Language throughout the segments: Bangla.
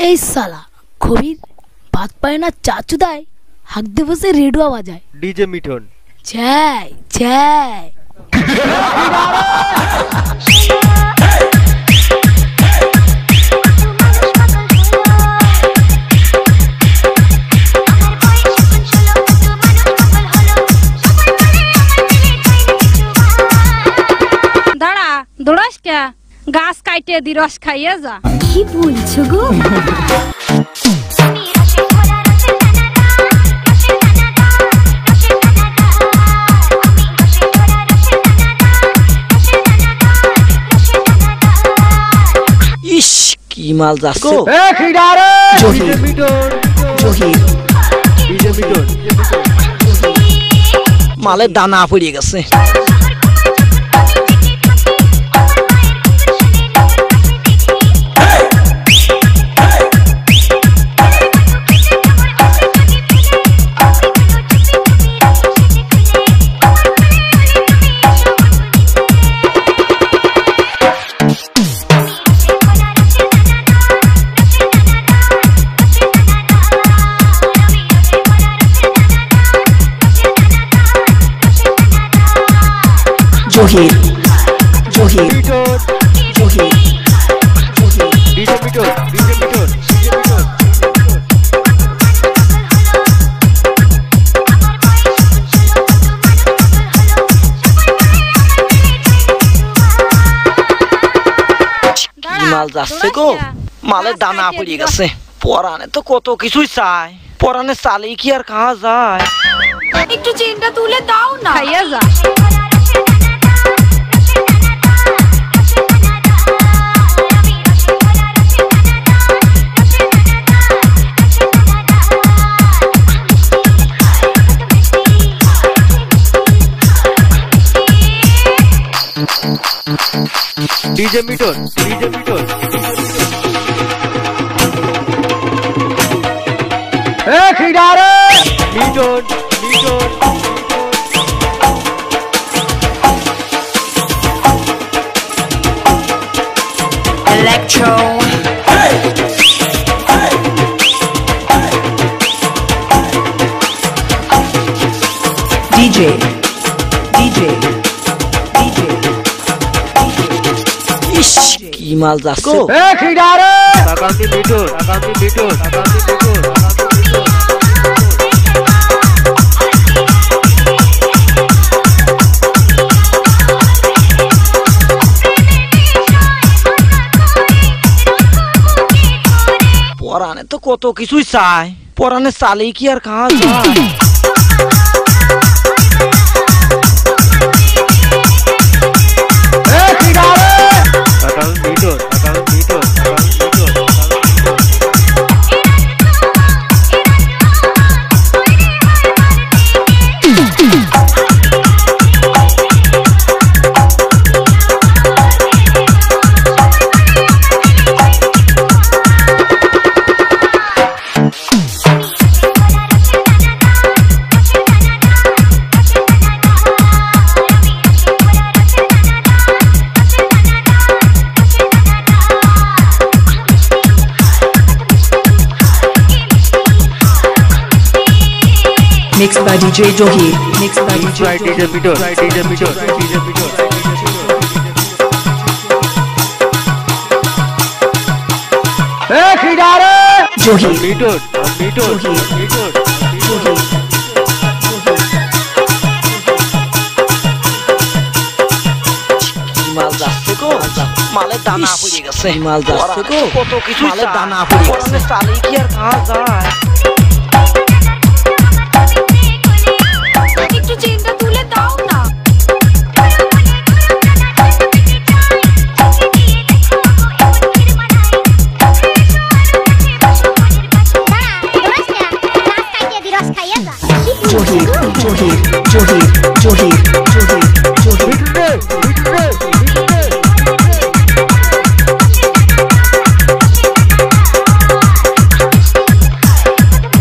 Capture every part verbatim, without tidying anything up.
এই সালা খবির ভাত পায় না চাচু দায় হাক দে বসে রেডিও বাজায় ডিজে মিঠুন চাই চাই দাঁড়া দৌড়াস কে গাছ কাটে দি রস খাইয়ে যা কি বলছো গো ইস কি মাল যাচ্ছে এ খিডারে জহির ডিজে মিঠুন জহির ডিজে মিঠুন মালের দানা পড়ে গেছে Johir Johir Mithun Johir Johir DJ Mithun DJ Mithun DJ Mithun কি মাল যাচ্ছে গো মালের দানা পড়ে গেছে পরানে তো কত কিছুই চাই পরানে চালেই কি আর খাওয়া যায় একটু চেনটা তুলে দাও না খাইয়ে যা ডিজে মিঠুন ডিজে মিঠুন এ খিডারে Mithun Mithun Electro DJ DJ DJ ইস কি মাল যাচ্ছে এ খিডারে আকান্তি মিঠুন আকান্তি মিঠুন আকান্তি মিঠুন আকান্তি মিঠুন পরানে তো কত কিছুই চাই পরানে চালেই কি আর খাওয়া যায় এ খিডারে আকান্তি মিঠুন আকান্তি মিঠুন আকান্তি Mithun Mixed by D J Johi Mixed by D J DJ Mithun DJ Mithun DJ Mithun এ খিডারে Johi মিঠুন মিঠুন মিঠুন Johi মাল যাচ্ছে গো মালের দানা পড়ে গেছে মাল যাচ্ছে গো কত কিছু মালের দানা পড়ে গেছে চালেই কি আর খাওয়া যায় একটু চেনটা তুলে দাও না জহির জহির জহির জহির জহির জহির মিঠুন মিঠুন মিঠুন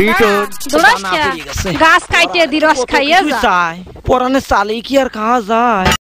মিঠুন দৌড়াস দানা কে পড়ে গেছে। গাছ কাটে দি রস কত খাইয়ে কিছুই যা চায় পরানে চালেই কি আর খাওয়া যায়